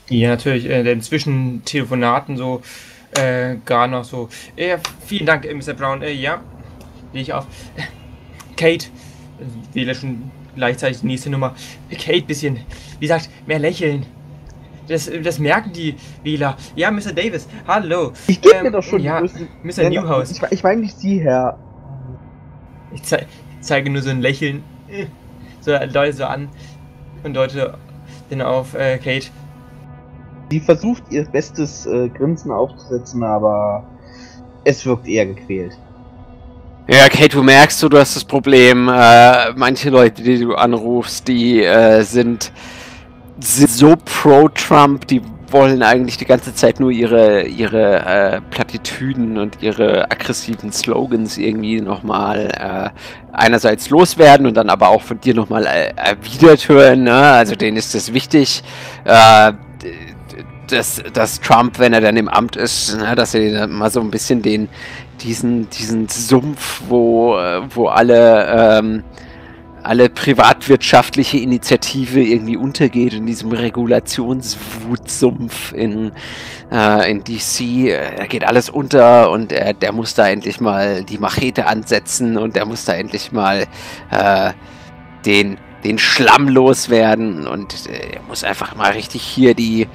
Ja, natürlich, denn zwischen Telefonaten so, gar noch so, vielen Dank, Mr. Brown, ja, lege ich auf. Kate, wähle schon gleichzeitig die nächste Nummer. Kate, bisschen, wie gesagt, mehr lächeln. Das merken die Wähler. Ja, Mr. Davis, hallo. Ich gebe mir doch schon die ja, größte... Mr. Newhouse. Ich meine nicht Sie, Herr. Ich zeige nur so ein Lächeln. So Leute so an und deute dann auf Kate. Sie versucht ihr bestes Grinsen aufzusetzen, aber es wirkt eher gequält. Ja, Kate, du merkst, du hast das Problem, manche Leute, die du anrufst, die sind so pro-Trump, die wollen eigentlich die ganze Zeit nur ihre Plattitüden und ihre aggressiven Slogans irgendwie nochmal einerseits loswerden und dann aber auch von dir nochmal erwidert hören, ne? Also denen ist das wichtig, dass Trump, wenn er dann im Amt ist, ne, dass er mal so ein bisschen diesen Sumpf, wo alle privatwirtschaftliche Initiative irgendwie untergeht in diesem Regulationswutsumpf in DC. Da geht alles unter und der muss da endlich mal die Machete ansetzen und der muss da endlich mal den Schlamm loswerden und er muss einfach mal richtig hier die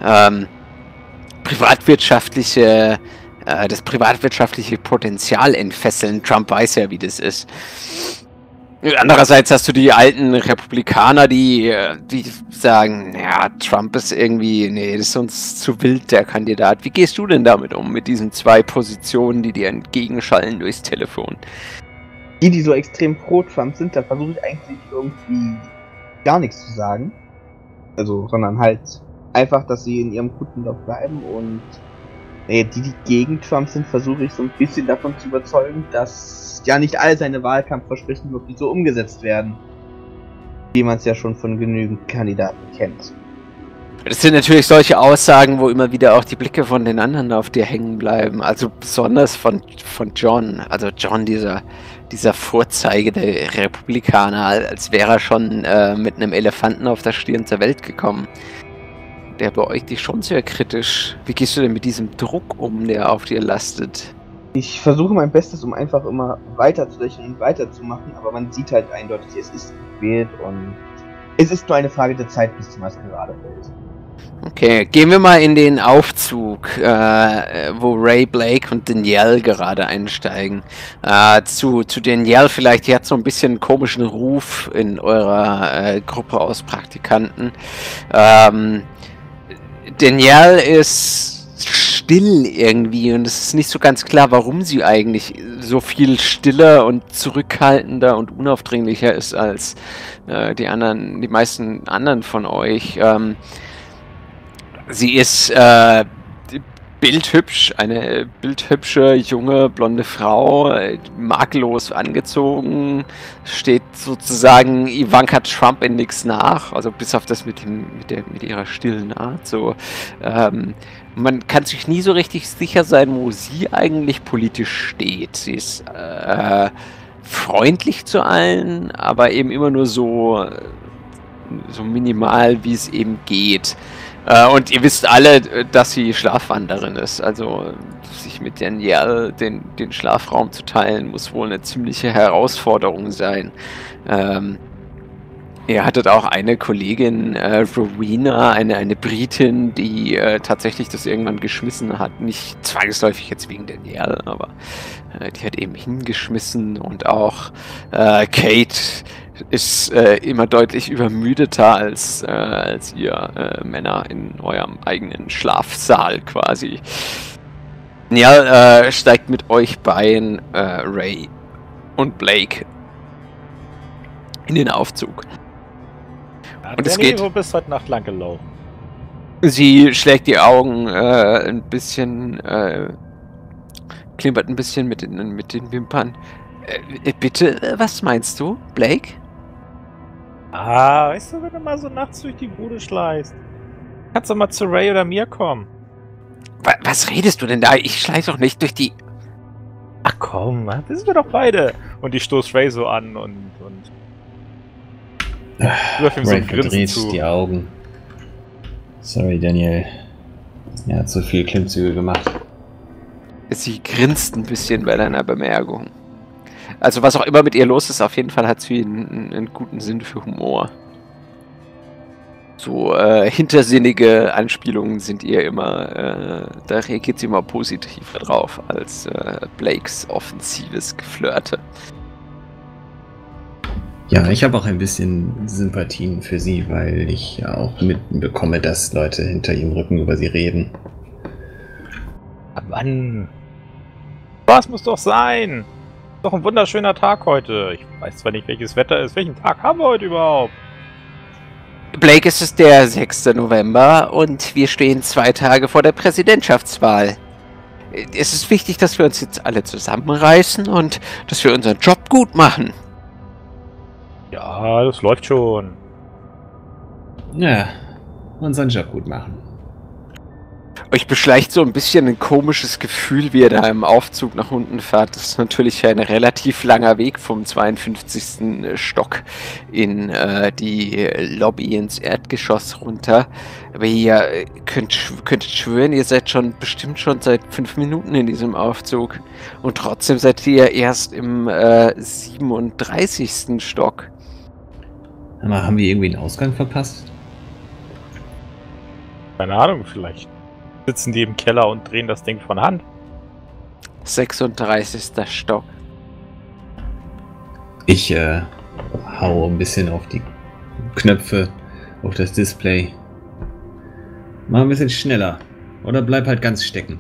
das privatwirtschaftliche Potenzial entfesseln. Trump weiß ja, wie das ist. Andererseits hast du die alten Republikaner, die sagen, ja, Trump ist irgendwie, nee, das ist uns zu wild, der Kandidat. Wie gehst du denn damit um, mit diesen zwei Positionen, die dir entgegenschallen durchs Telefon? Die so extrem pro-Trump sind, da versuche ich eigentlich irgendwie gar nichts zu sagen. Also, sondern halt einfach, dass sie in ihrem guten Lauf bleiben und die gegen Trump sind, versuche ich so ein bisschen davon zu überzeugen, dass ja nicht all seine Wahlkampfversprechen wirklich so umgesetzt werden, wie man es ja schon von genügend Kandidaten kennt. Das sind natürlich solche Aussagen, wo immer wieder auch die Blicke von den anderen auf dir hängen bleiben. Also besonders von John. Also John, dieser Vorzeige der Republikaner, als wäre er schon mit einem Elefanten auf der Stirn zur Welt gekommen. Der beäugt dich schon sehr kritisch. Wie gehst du denn mit diesem Druck um, der auf dir lastet? Ich versuche mein Bestes, um einfach immer weiterzulächeln und weiterzumachen, aber man sieht halt eindeutig, es ist gequält und es ist nur eine Frage der Zeit, bis die Maskerade fällt. Okay, gehen wir mal in den Aufzug, wo Ray, Blake und Danielle gerade einsteigen. Zu Danielle vielleicht, die hat so ein bisschen einen komischen Ruf in eurer Gruppe aus Praktikanten. Danielle ist still irgendwie und es ist nicht so ganz klar, warum sie eigentlich so viel stiller und zurückhaltender und unaufdringlicher ist als die meisten anderen von euch. Sie ist bildhübsch, eine bildhübsche, junge, blonde Frau, makellos angezogen, steht sozusagen Ivanka Trump in nichts nach, also bis auf das mit ihrer stillen Art. So, man kann sich nie so richtig sicher sein, wo sie eigentlich politisch steht. Sie ist freundlich zu allen, aber eben immer nur so minimal, wie es eben geht. Und ihr wisst alle, dass sie Schlafwanderin ist. Also sich mit Danielle den Schlafraum zu teilen, muss wohl eine ziemliche Herausforderung sein. Ihr hattet auch eine Kollegin, Rowena, eine Britin, die tatsächlich das irgendwann geschmissen hat. Nicht zwangsläufig jetzt wegen Danielle, aber die hat eben hingeschmissen. Und auch Kate ist immer deutlich übermüdeter als ihr Männer in eurem eigenen Schlafsaal quasi. Danielle steigt mit euch beiden, Ray und Blake, in den Aufzug. Und es geht. Wo bist du heute Nacht lang gelaufen? Sie schlägt die Augen ein bisschen, klimpert ein bisschen mit den Wimpern. Bitte, was meinst du, Blake? Weißt du, wenn du mal so nachts durch die Bude schleichst, kannst du mal zu Ray oder mir kommen. Was redest du denn da? Ich schleiche doch nicht durch die... Ach komm, das sind wir doch beide. Und ich stoß Ray so an und Ray verdreht die Augen. Sorry, Daniel. Er hat so viel Klimmzüge gemacht. Sie grinst ein bisschen bei deiner Bemerkung. Also was auch immer mit ihr los ist, auf jeden Fall hat sie einen guten Sinn für Humor. So hintersinnige Anspielungen sind ihr immer, da reagiert sie immer positiver drauf als Blakes offensives Geflirte. Ja, ich habe auch ein bisschen Sympathien für sie, weil ich ja auch mitbekomme, dass Leute hinter ihrem Rücken über sie reden. Mann. Was muss doch sein? Doch ein wunderschöner Tag heute. Ich weiß zwar nicht, welches Wetter ist. Welchen Tag haben wir heute überhaupt? Blake, es ist der 6. November und wir stehen 2 Tage vor der Präsidentschaftswahl. Es ist wichtig, dass wir uns jetzt alle zusammenreißen und dass wir unseren Job gut machen. Ja, das läuft schon. Ja, unseren Job gut machen. Euch beschleicht so ein bisschen ein komisches Gefühl, wie ihr da im Aufzug nach unten fahrt. Das ist natürlich ein relativ langer Weg vom 52. Stock in die Lobby ins Erdgeschoss runter. Aber ihr könntet schwören, ihr seid bestimmt schon seit 5 Minuten in diesem Aufzug. Und trotzdem seid ihr erst im 37. Stock. Aber haben wir irgendwie einen Ausgang verpasst? Keine Ahnung, vielleicht sitzen die im Keller und drehen das Ding von Hand. 36. Stock. Ich hau ein bisschen auf die Knöpfe, auf das Display. Mach ein bisschen schneller. Oder bleib halt ganz stecken.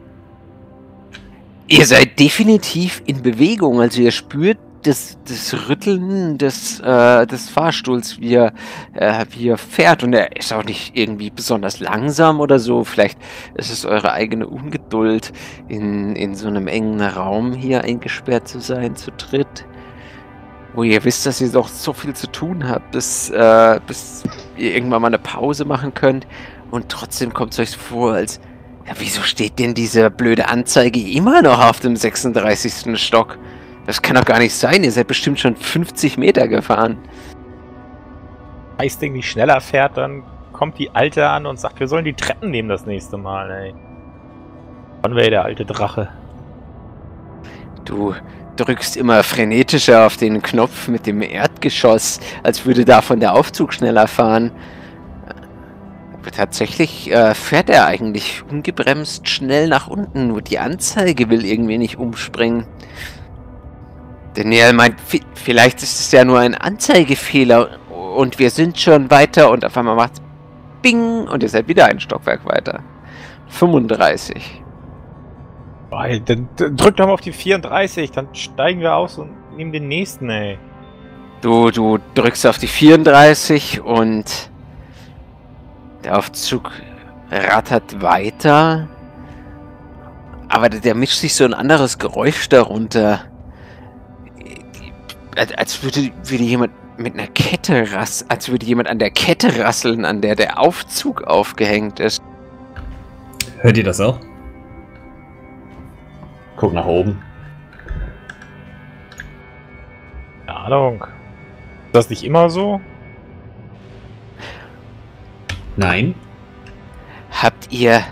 Ihr seid definitiv in Bewegung, also ihr spürt das Rütteln des Fahrstuhls, wie er fährt, und er ist auch nicht irgendwie besonders langsam oder so. Vielleicht ist es eure eigene Ungeduld, in so einem engen Raum hier eingesperrt zu sein, zu dritt, wo ihr wisst, dass ihr doch so viel zu tun habt, bis ihr irgendwann mal eine Pause machen könnt, und trotzdem kommt es euch so vor, als ja, wieso steht denn diese blöde Anzeige immer noch auf dem 36. Stock? Das kann doch gar nicht sein, ihr seid bestimmt schon 50 Meter gefahren. Wenn das Ding nicht schneller fährt, dann kommt die Alte an und sagt, wir sollen die Treppen nehmen das nächste Mal, ey. Wann wäre der alte Drache? Du drückst immer frenetischer auf den Knopf mit dem Erdgeschoss, als würde davon der Aufzug schneller fahren. Aber tatsächlich fährt er eigentlich ungebremst schnell nach unten, nur die Anzeige will irgendwie nicht umspringen. Daniel meint, vielleicht ist es ja nur ein Anzeigefehler und wir sind schon weiter, und auf einmal macht's Bing und ihr seid wieder ein Stockwerk weiter. 35. Dann drück doch mal auf die 34, dann steigen wir aus und nehmen den nächsten, ey. Du drückst auf die 34 und der Aufzug rattert weiter. Aber der mischt sich so ein anderes Geräusch darunter. Als würde jemand mit einer Kette als würde jemand an der Kette rasseln, an der der Aufzug aufgehängt ist. Hört ihr das auch? Guck nach oben. Keine Ahnung. Ist das nicht immer so? Nein. Habt ihr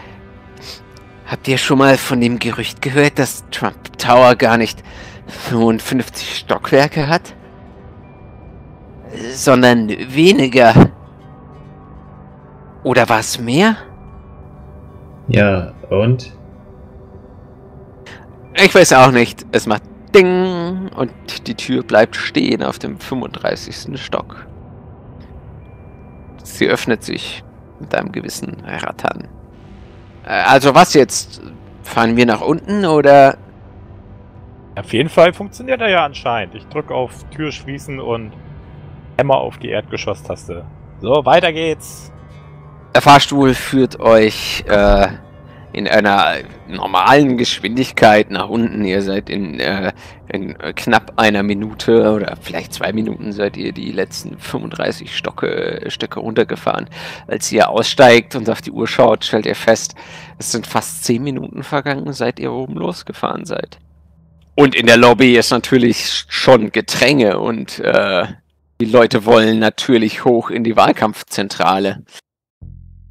schon mal von dem Gerücht gehört, dass Trump Tower gar nicht 55 Stockwerke hat? Sondern weniger. Oder war es mehr? Ja, und? Ich weiß auch nicht. Es macht Ding und die Tür bleibt stehen auf dem 35. Stock. Sie öffnet sich mit einem gewissen Rattern. Also was jetzt? Fahren wir nach unten oder? Auf jeden Fall funktioniert er ja anscheinend. Ich drücke auf Tür schließen und hämmer auf die Erdgeschoss-Taste. So, weiter geht's. Der Fahrstuhl führt euch in einer normalen Geschwindigkeit nach unten. Ihr seid in knapp einer Minute oder vielleicht 2 Minuten seid ihr die letzten 35 Stöcke runtergefahren. Als ihr aussteigt und auf die Uhr schaut, stellt ihr fest, es sind fast 10 Minuten vergangen, seit ihr oben losgefahren seid. Und in der Lobby ist natürlich schon Gedränge und die Leute wollen natürlich hoch in die Wahlkampfzentrale.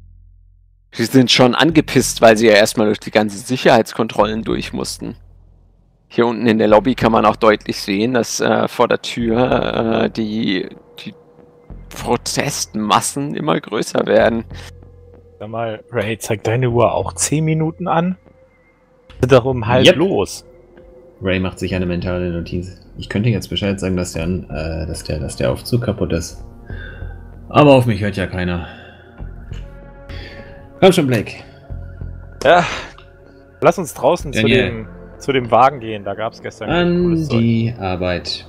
Sie sind schon angepisst, weil sie ja erstmal durch die ganzen Sicherheitskontrollen durch mussten. Hier unten in der Lobby kann man auch deutlich sehen, dass vor der Tür die Protestmassen immer größer werden. Sag mal, Ray, zeigt deine Uhr auch 10 Minuten an? Sind doch um halb los. Ray macht sich eine mentale Notiz. Ich könnte jetzt Bescheid sagen, dass der Aufzug kaputt ist. Aber auf mich hört ja keiner. Komm schon, Blake. Ja, lass uns draußen Daniel. zu dem Wagen gehen. Da gab es gestern An die Arbeit.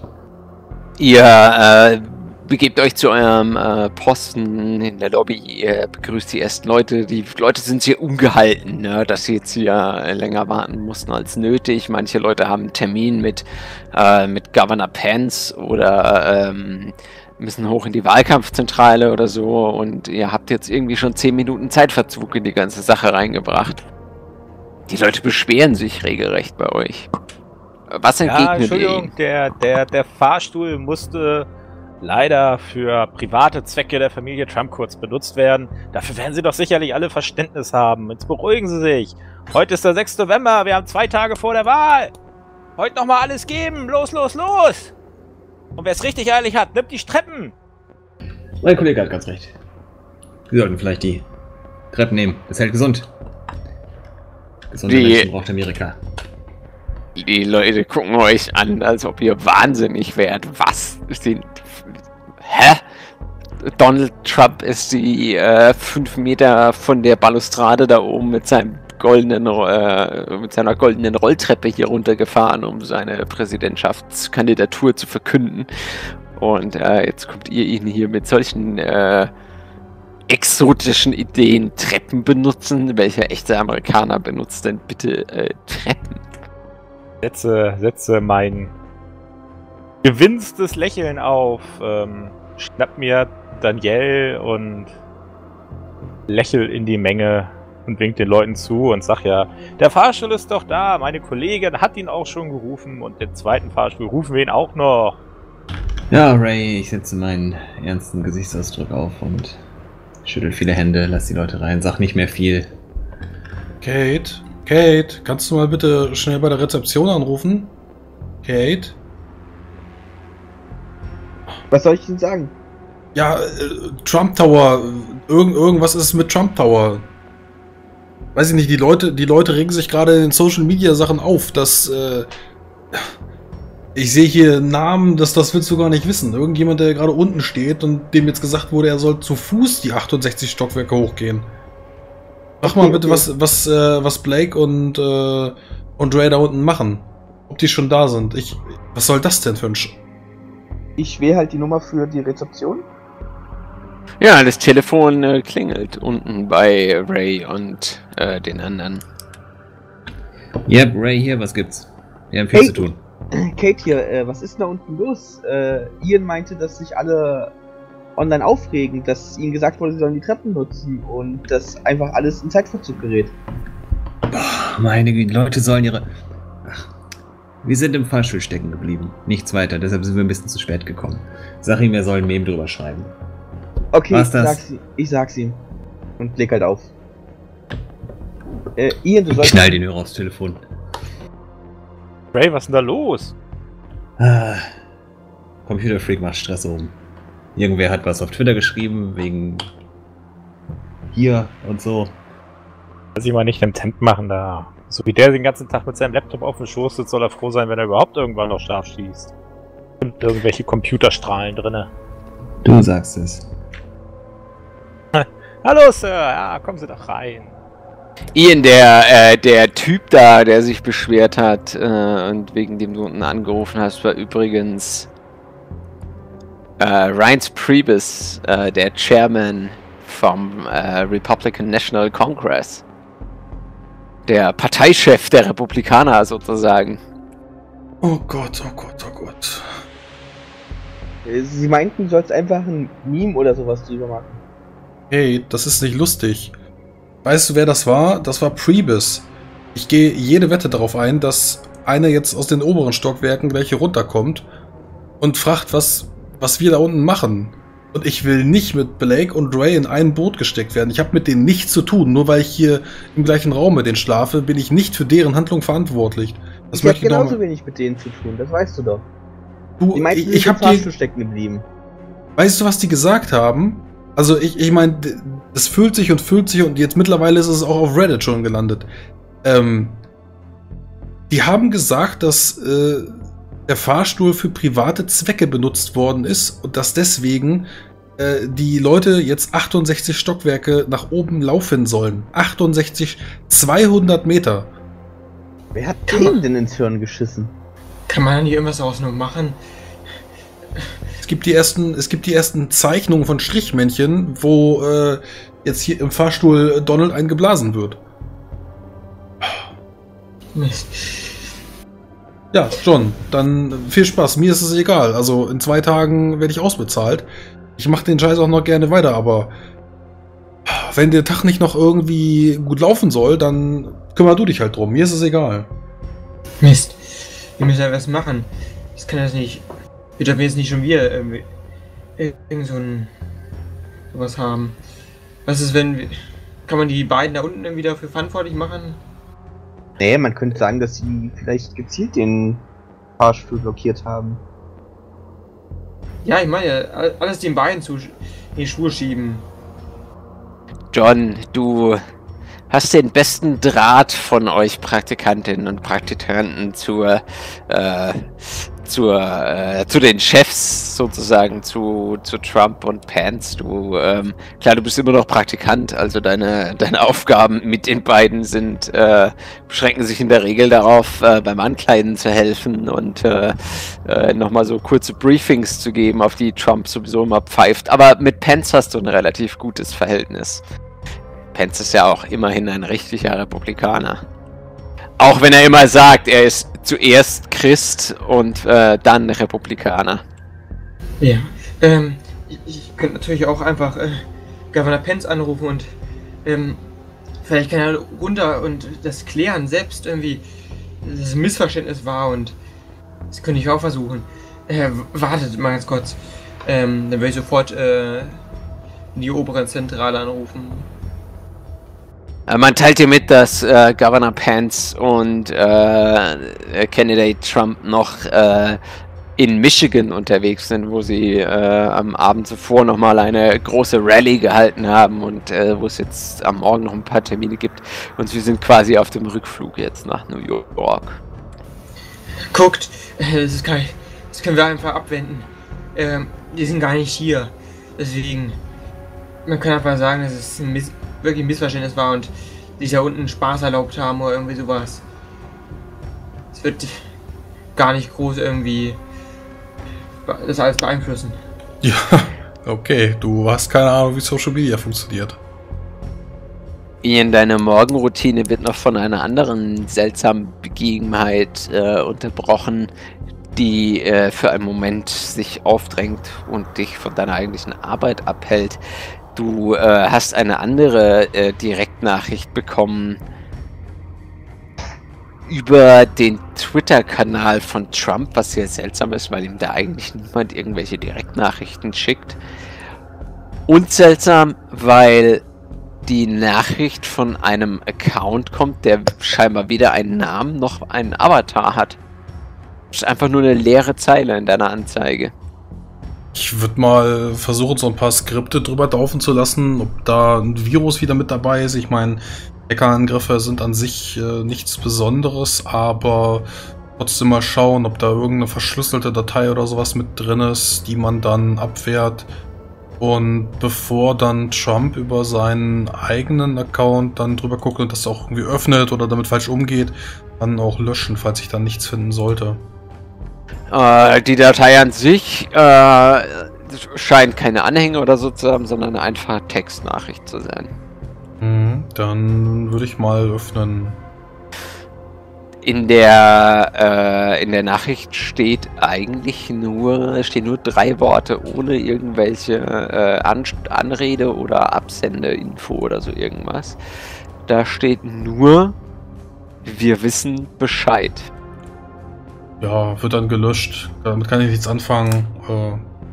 Ihr begebt euch zu eurem Posten in der Lobby. Ihr begrüßt die ersten Leute. Die Leute sind sehr ungehalten, ne, dass sie jetzt hier länger warten mussten als nötig. Manche Leute haben einen Termin mit Governor Pence oder müssen hoch in die Wahlkampfzentrale oder so. Und ihr habt jetzt irgendwie schon 10 Minuten Zeitverzug in die ganze Sache reingebracht. Die Leute beschweren sich regelrecht bei euch. Was entgegnet ihr ihnen? Entschuldigung, der Fahrstuhl musste leider für private Zwecke der Familie Trump kurz benutzt werden. Dafür werden Sie doch sicherlich alle Verständnis haben. Jetzt beruhigen Sie sich. Heute ist der 6. November, wir haben 2 Tage vor der Wahl. Heute nochmal alles geben. Los, los, los! Und wer es richtig eilig hat, nimmt die Treppen. Mein Kollege hat ganz recht. Wir sollten vielleicht die Treppen nehmen. Das hält gesund. Gesunde Menschen braucht Amerika. Die Leute gucken euch an, als ob ihr wahnsinnig wärt. Was? Hä? Donald Trump ist die 5 Meter von der Balustrade da oben mit seiner goldenen Rolltreppe hier runtergefahren, um seine Präsidentschaftskandidatur zu verkünden. Und jetzt kommt ihr ihn hier mit solchen exotischen Ideen Treppen benutzen. Welcher echte Amerikaner benutzt denn bitte Treppen? Setze mein gewinstes Lächeln auf, schnapp mir Daniel und lächel in die Menge und wink den Leuten zu und sag ja, der Fahrstuhl ist doch da, meine Kollegin hat ihn auch schon gerufen und den zweiten Fahrstuhl rufen wir ihn auch noch. Ja, Ray, ich setze meinen ernsten Gesichtsausdruck auf und schüttel viele Hände, lass die Leute rein, sag nicht mehr viel. Kate, kannst du mal bitte schnell bei der Rezeption anrufen? Kate? Was soll ich denn sagen? Ja, Trump Tower. Irgendwas ist mit Trump Tower. Weiß ich nicht, die Leute regen sich gerade in den Social Media Sachen auf, dass ich sehe hier Namen, das willst du gar nicht wissen. Irgendjemand, der gerade unten steht und dem jetzt gesagt wurde, er soll zu Fuß die 68 Stockwerke hochgehen. Sag mal bitte, was Blake und Ray da unten machen. Ob die schon da sind. Was soll das denn für ein Ich wähle halt die Nummer für die Rezeption. Ja, das Telefon klingelt unten bei Ray und den anderen. Yep, Ray hier, was gibt's? Wir haben viel zu tun. Kate hier, was ist denn da unten los? Ian meinte, dass sich alle online aufregen, dass ihnen gesagt wurde, sie sollen die Treppen nutzen und dass einfach alles in Zeitverzug gerät. Boah, meine Güte, Leute sollen ihre... Ach, wir sind im Fahrstuhl stecken geblieben. Nichts weiter, deshalb sind wir ein bisschen zu spät gekommen. Sag ihm, er soll ein Meme drüber schreiben. Okay, ich sag's ihm. Und leg halt auf. Ian, du sollst... Knall den Hörer aufs Telefon. Ray, was ist denn da los? Computerfreak macht Stress oben. Irgendwer hat was auf Twitter geschrieben, wegen hier und so. Lass ich mal nicht im Temp machen da. So wie der den ganzen Tag mit seinem Laptop auf dem Schoß sitzt, soll er froh sein, wenn er überhaupt irgendwann noch scharf schießt. Und irgendwelche Computerstrahlen drinne. Du sagst es. Hallo Sir, ja, kommen Sie doch rein. Ian, der Typ da, der sich beschwert hat und wegen dem du unten angerufen hast, war übrigens Reince Priebus, der Chairman vom Republican National Congress. Der Parteichef der Republikaner sozusagen. Oh Gott, oh Gott, oh Gott. Sie meinten, du sollst einfach ein Meme oder sowas drüber machen. Hey, das ist nicht lustig. Weißt du, wer das war? Das war Priebus. Ich gehe jede Wette darauf ein, dass einer jetzt aus den oberen Stockwerken gleich hier runterkommt und fragt, was wir da unten machen. Und ich will nicht mit Blake und Ray in ein Boot gesteckt werden. Ich habe mit denen nichts zu tun. Nur weil ich hier im gleichen Raum mit denen schlafe, bin ich nicht für deren Handlung verantwortlich. Das Ich habe möchte ich genauso noch. wenig mit denen zu tun, das weißt du doch. Du, Die meisten ich sind im habe Fahrstuhl die. stecken geblieben. Weißt du, was die gesagt haben? Also ich meine, das füllt sich und jetzt mittlerweile ist es auch auf Reddit schon gelandet. Die haben gesagt, dass der Fahrstuhl für private Zwecke benutzt worden ist und dass deswegen die Leute jetzt 68 Stockwerke nach oben laufen sollen. 200 Meter. Wer hat denen denn ins Hirn geschissen? Kann man hier irgendwas daraus noch machen? Es gibt die ersten Zeichnungen von Strichmännchen, wo jetzt hier im Fahrstuhl Donald eingeblasen wird. Mist. Ja, John, dann viel Spaß. Mir ist es egal. Also in 2 Tagen werde ich ausbezahlt. Ich mache den Scheiß auch noch gerne weiter, aber wenn der Tag nicht noch irgendwie gut laufen soll, dann kümmer du dich halt drum. Mir ist es egal. Mist. Wir müssen ja was machen. Das kann das nicht. Wir dürfen jetzt nicht schon wieder irgendwie irgend sowas haben. Was ist, wenn wir. Kann man die beiden da unten irgendwie dafür verantwortlich machen? Nee, man könnte sagen, dass sie vielleicht gezielt den Fahrstuhl blockiert haben. Ja, ich meine ja, alles den beiden in die Schuhe schieben. John, du hast den besten Draht von euch Praktikantinnen und Praktikanten zu den Chefs sozusagen, zu Trump und Pence. Klar, du bist immer noch Praktikant, also deine Aufgaben mit den beiden beschränken sich in der Regel darauf, beim Ankleiden zu helfen und nochmal so kurze Briefings zu geben, auf die Trump sowieso immer pfeift. Aber mit Pence hast du ein relativ gutes Verhältnis. Pence ist ja auch immerhin ein richtiger Republikaner. Auch wenn er immer sagt, er ist zuerst Christ und dann Republikaner. Ja. Ich könnte natürlich auch einfach Governor Pence anrufen und vielleicht kann er runter und das klären, selbst irgendwie das Missverständnis war, und das könnte ich auch versuchen. Wartet mal ganz kurz. Dann würde ich sofort die obere Zentrale anrufen. Man teilt dir mit, dass Governor Pence und Candidate Trump noch in Michigan unterwegs sind, wo sie am Abend zuvor nochmal eine große Rallye gehalten haben und wo es jetzt am Morgen noch ein paar Termine gibt. Und sie sind quasi auf dem Rückflug jetzt nach New York. Guckt, das können wir einfach abwenden. Die sind gar nicht hier. Deswegen, man kann einfach sagen, dass es wirklich ein Missverständnis war und sich da unten Spaß erlaubt haben oder irgendwie sowas. Es wird gar nicht groß irgendwie das alles beeinflussen. Ja, okay. Du hast keine Ahnung, wie Social Media funktioniert. Ian, deine Morgenroutine wird noch von einer anderen seltsamen Begebenheit unterbrochen, die für einen Moment sich aufdrängt und dich von deiner eigentlichen Arbeit abhält. Du hast eine andere Direktnachricht bekommen über den Twitter-Kanal von Trump, was sehr seltsam ist, weil ihm da eigentlich niemand irgendwelche Direktnachrichten schickt. Und seltsam, weil die Nachricht von einem Account kommt, der scheinbar weder einen Namen noch einen Avatar hat. Das ist einfach nur eine leere Zeile in deiner Anzeige. Ich würde mal versuchen, so ein paar Skripte drüber laufen zu lassen, ob da ein Virus wieder mit dabei ist. Ich meine, Hackerangriffe sind an sich nichts Besonderes, aber trotzdem mal schauen, ob da irgendeine verschlüsselte Datei oder sowas mit drin ist, die man dann abwehrt. Und bevor dann Trump über seinen eigenen Account dann drüber guckt und das auch irgendwie öffnet oder damit falsch umgeht, dann auch löschen, falls ich da nichts finden sollte. Die Datei an sich scheint keine Anhänge oder so zu haben, sondern eine einfache Textnachricht zu sein. Dann würde ich mal öffnen. In der Nachricht stehen nur 3 Worte ohne irgendwelche Anrede oder Absendeinfo oder so irgendwas. Da steht nur: Wir wissen Bescheid. Ja, wird dann gelöscht. Damit kann ich nichts anfangen.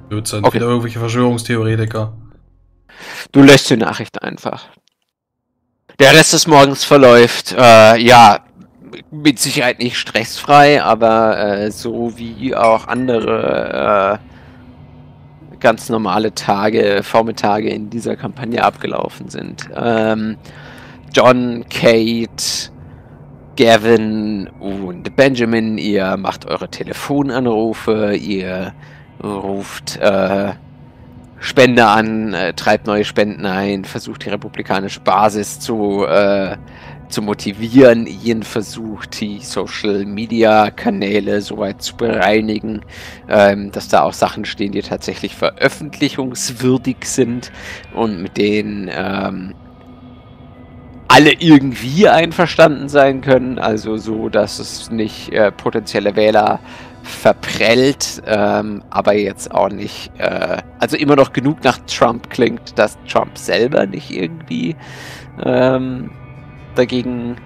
Blödsinn, Okay. wieder irgendwelche Verschwörungstheoretiker. Du löscht die Nachricht einfach. Der Rest des Morgens verläuft, ja, mit Sicherheit nicht stressfrei, aber so wie auch andere ganz normale Tage, Vormittage in dieser Kampagne abgelaufen sind. John, Kate, Gavin und Benjamin, ihr macht eure Telefonanrufe, ihr ruft Spender an, treibt neue Spenden ein, versucht die republikanische Basis zu motivieren, Ian versucht die Social-Media-Kanäle soweit zu bereinigen, dass da auch Sachen stehen, die tatsächlich veröffentlichungswürdig sind und mit denen alle irgendwie einverstanden sein können, also so, dass es nicht potenzielle Wähler verprellt, aber jetzt auch nicht, also immer noch genug nach Trump klingt, dass Trump selber nicht irgendwie dagegen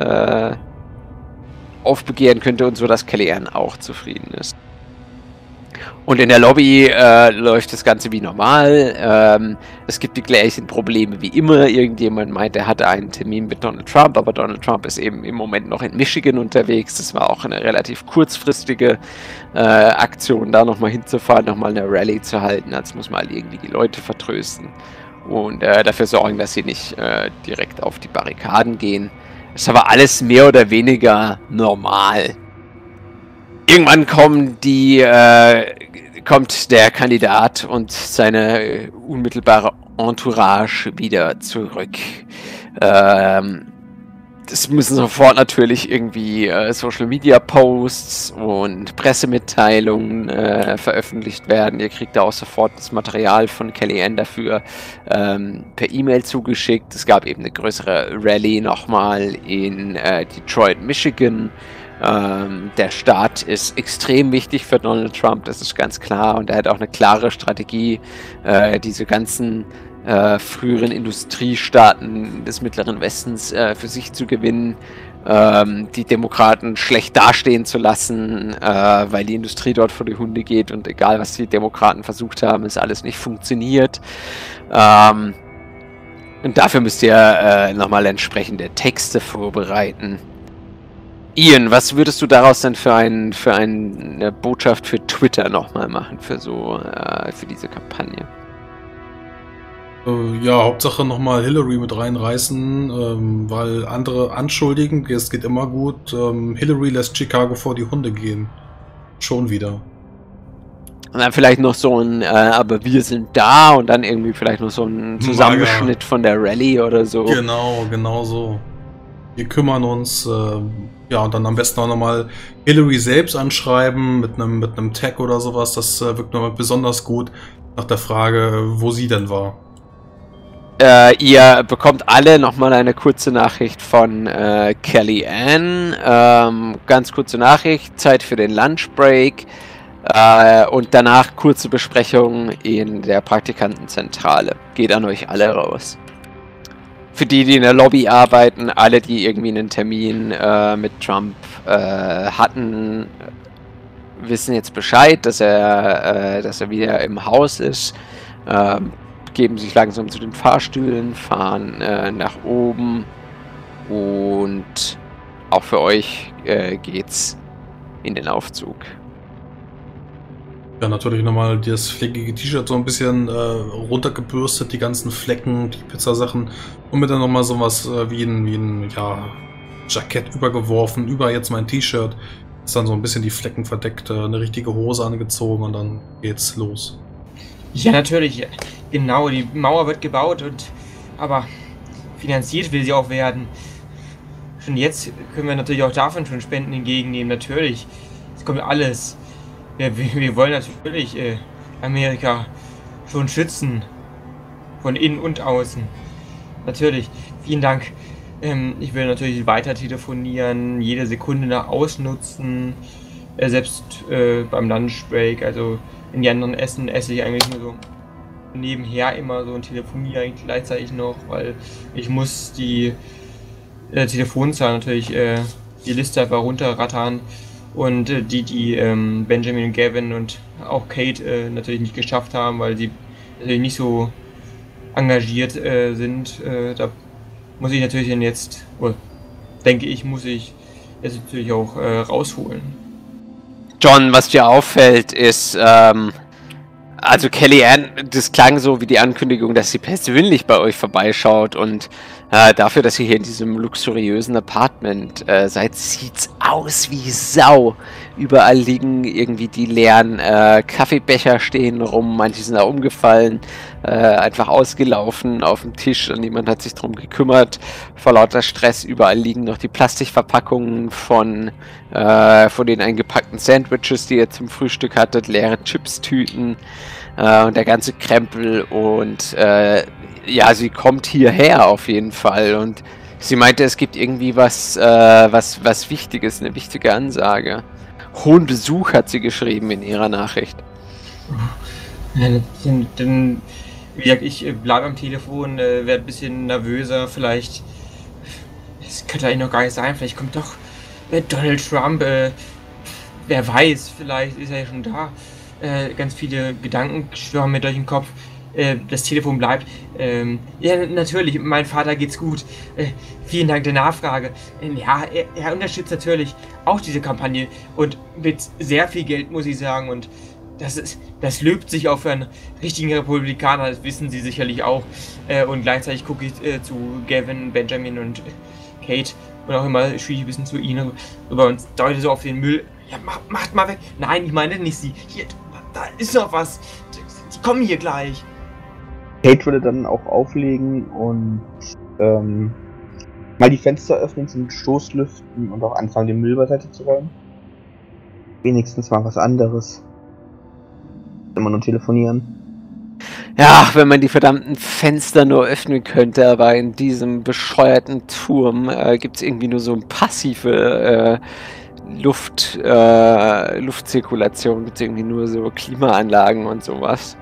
aufbegehren könnte und so, dass Kellyanne auch zufrieden ist. Und in der Lobby läuft das Ganze wie normal. Es gibt die gleichen Probleme wie immer. Irgendjemand meint, er hatte einen Termin mit Donald Trump, aber Donald Trump ist eben im Moment noch in Michigan unterwegs. Das war auch eine relativ kurzfristige Aktion, da nochmal hinzufahren, nochmal eine Rallye zu halten. Jetzt muss man halt irgendwie die Leute vertrösten und dafür sorgen, dass sie nicht direkt auf die Barrikaden gehen. Das ist aber alles mehr oder weniger normal. Irgendwann kommt der Kandidat und seine unmittelbare Entourage wieder zurück. Es müssen sofort natürlich irgendwie Social Media Posts und Pressemitteilungen veröffentlicht werden. Ihr kriegt da auch sofort das Material von Kellyanne dafür per E-Mail zugeschickt. Es gab eben eine größere Rallye nochmal in Detroit, Michigan. Der Staat ist extrem wichtig für Donald Trump, das ist ganz klar, und er hat auch eine klare Strategie, diese ganzen früheren Industriestaaten des Mittleren Westens für sich zu gewinnen, die Demokraten schlecht dastehen zu lassen, weil die Industrie dort vor die Hunde geht und egal was die Demokraten versucht haben, ist alles nicht funktioniert. Und dafür müsst ihr nochmal entsprechende Texte vorbereiten. Ian, was würdest du daraus denn für eine Botschaft für Twitter nochmal machen, für diese Kampagne? Ja, Hauptsache nochmal Hillary mit reinreißen, weil andere anschuldigen, es geht immer gut. Hillary lässt Chicago vor die Hunde gehen. Schon wieder. Und dann vielleicht noch so ein, aber wir sind da und dann irgendwie vielleicht noch so ein Zusammenschnitt von der Rallye oder so. Genau so. Wir kümmern uns, ja, und dann am besten auch nochmal Hillary selbst anschreiben mit einem Tag oder sowas. Das wirkt nochmal besonders gut nach der Frage, wo sie denn war. Ihr bekommt alle nochmal eine kurze Nachricht von Kellyanne. Ganz kurze Nachricht, Zeit für den Lunchbreak. Und danach kurze Besprechung in der Praktikantenzentrale. Geht an euch alle raus. Für die in der Lobby arbeiten, alle, die irgendwie einen Termin mit Trump hatten, wissen jetzt Bescheid, dass er wieder im Haus ist. Geben sich langsam zu den Fahrstühlen, fahren nach oben und auch für euch geht's in den Aufzug. Ja, natürlich nochmal das fleckige T-Shirt so ein bisschen runtergebürstet, die ganzen Flecken, die Pizzasachen und mir dann nochmal sowas wie ein Jackett übergeworfen, über jetzt mein T-Shirt. Ist dann so ein bisschen die Flecken verdeckt, eine richtige Hose angezogen und dann geht's los. Ja, natürlich. Genau, die Mauer wird gebaut aber finanziert will sie auch werden. Schon jetzt können wir natürlich auch davon schon Spenden entgegennehmen, natürlich. Es kommt alles. Wir wollen natürlich Amerika schon schützen. Von innen und außen. Natürlich. Vielen Dank. Ich will natürlich weiter telefonieren, jede Sekunde ausnutzen. Selbst beim Lunchbreak, also in die anderen esse ich eigentlich nur so nebenher immer so und telefoniere eigentlich gleichzeitig noch, weil ich muss die Telefonzahl natürlich die Liste einfach runterrattern Und die Benjamin und Gavin und auch Kate natürlich nicht geschafft haben, weil sie natürlich nicht so engagiert sind. Da muss ich natürlich dann jetzt, oder denke ich, muss ich es natürlich auch rausholen. John, was dir auffällt, ist, also Kellyanne, das klang so wie die Ankündigung, dass sie persönlich bei euch vorbeischaut und dafür, dass ihr hier in diesem luxuriösen Apartment seid, sieht's aus wie Sau. Überall liegen irgendwie die leeren Kaffeebecher stehen rum, manche sind da umgefallen, einfach ausgelaufen auf dem Tisch und niemand hat sich drum gekümmert. Vor lauter Stress überall liegen noch die Plastikverpackungen von den eingepackten Sandwiches, die ihr zum Frühstück hattet, leere Chipstüten und der ganze Krempel und ja, sie kommt hierher auf jeden Fall und sie meinte, es gibt irgendwie was Wichtiges, eine wichtige Ansage. Hohen Besuch hat sie geschrieben in ihrer Nachricht. Ja, dann, wie gesagt, ich bleibe am Telefon, werde ein bisschen nervöser, vielleicht, das könnte eigentlich noch gar nicht sein, vielleicht kommt doch Donald Trump, wer weiß, vielleicht ist er ja schon da. Ganz viele Gedanken schwirren mir durch den Kopf. Das Telefon bleibt. Ja, natürlich, meinem Vater geht's gut. Vielen Dank der Nachfrage. Ja, er unterstützt natürlich auch diese Kampagne und mit sehr viel Geld, muss ich sagen. Und das löbt sich auch für einen richtigen Republikaner, das wissen Sie sicherlich auch. Und gleichzeitig gucke ich zu Gavin, Benjamin und Kate und auch immer spiele ich ein bisschen zu ihnen rüber und deute so auf den Müll. Ja, macht mal weg. Nein, ich meine nicht Sie. Hier, da ist noch was. Die kommen hier gleich. Kate würde dann auch auflegen und mal die Fenster öffnen zum Stoßlüften und auch anfangen, den Müll beiseite zu räumen. Wenigstens mal was anderes. Immer nur telefonieren. Ja, wenn man die verdammten Fenster nur öffnen könnte, aber in diesem bescheuerten Turm gibt es irgendwie nur so passive Luftzirkulation, gibt es irgendwie nur so Klimaanlagen und sowas.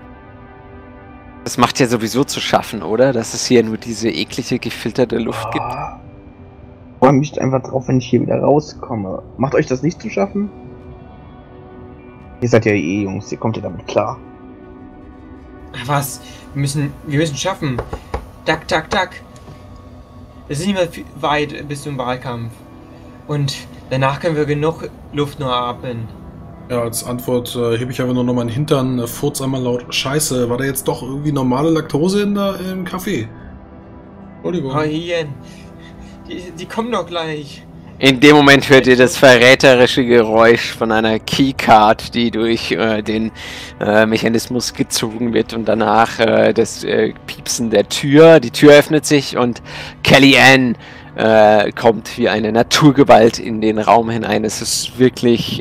Das macht ja sowieso zu schaffen, oder? Dass es hier nur diese eklige, gefilterte Luft gibt. Ich freue mich einfach drauf, wenn ich hier wieder rauskomme. Macht euch das nicht zu schaffen? Ihr seid ja eh Jungs, ihr kommt ja damit klar. Was? Wir müssen schaffen. Duck, duck, duck. Es ist nicht mehr weit bis zum Wahlkampf. Und danach können wir genug Luft nur atmen. Ja, als Antwort hebe ich einfach nur noch meinen Hintern, furz einmal laut. Scheiße, war da jetzt doch irgendwie normale Laktose im Kaffee? Entschuldigung. Oh, Ian. Die kommen doch gleich. In dem Moment hört ihr das verräterische Geräusch von einer Keycard, die durch den Mechanismus gezogen wird und danach das Piepsen der Tür. Die Tür öffnet sich und Kellyanne kommt wie eine Naturgewalt in den Raum hinein. Es ist wirklich,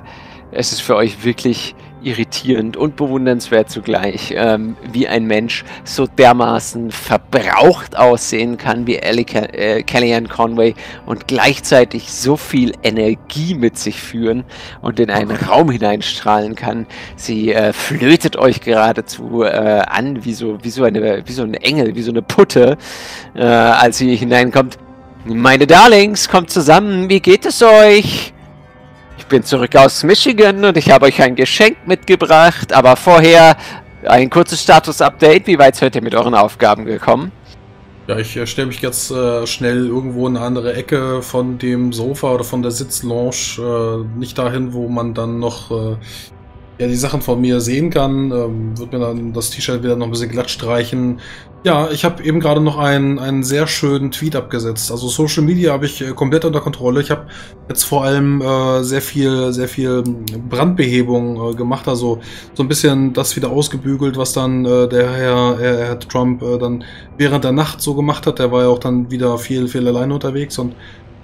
es ist für euch wirklich irritierend und bewundernswert zugleich, wie ein Mensch so dermaßen verbraucht aussehen kann wie Kellyanne Conway und gleichzeitig so viel Energie mit sich führen und in einen Raum hineinstrahlen kann. Sie flötet euch geradezu an wie so ein Engel, wie so eine Putte, als sie hineinkommt. Meine Darlings, kommt zusammen, wie geht es euch? Ich bin zurück aus Michigan und ich habe euch ein Geschenk mitgebracht, aber vorher ein kurzes Status-Update. Wie weit seid ihr mit euren Aufgaben gekommen? Ja, ich stelle mich jetzt schnell irgendwo in eine andere Ecke von dem Sofa oder von der Sitzlounge, nicht dahin, wo man dann noch die Sachen von mir sehen kann. Wird mir dann das T-Shirt wieder noch ein bisschen glatt streichen. Ja, ich habe eben gerade noch einen sehr schönen Tweet abgesetzt. Also Social Media habe ich komplett unter Kontrolle. Ich habe jetzt vor allem sehr viel Brandbehebung gemacht. Also so ein bisschen das wieder ausgebügelt, was dann der Herr Trump dann während der Nacht so gemacht hat. Der war ja auch dann wieder viel alleine unterwegs und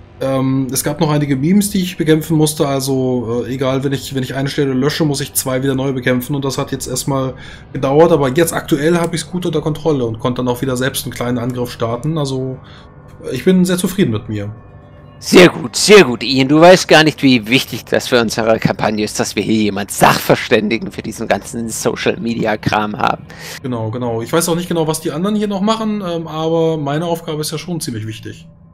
es gab noch einige Memes, die ich bekämpfen musste, also egal, wenn ich eine Stelle lösche, muss ich 2 wieder neu bekämpfen und das hat jetzt erstmal gedauert, aber jetzt aktuell habe ich es gut unter Kontrolle und konnte dann auch wieder selbst einen kleinen Angriff starten, also ich bin sehr zufrieden mit mir. Sehr gut, Ian. Du weißt gar nicht, wie wichtig das für unsere Kampagne ist, dass wir hier jemand Sachverständigen für diesen ganzen Social-Media-Kram haben. Genau. Ich weiß auch nicht genau, was die anderen hier noch machen, aber meine Aufgabe ist ja schon ziemlich wichtig.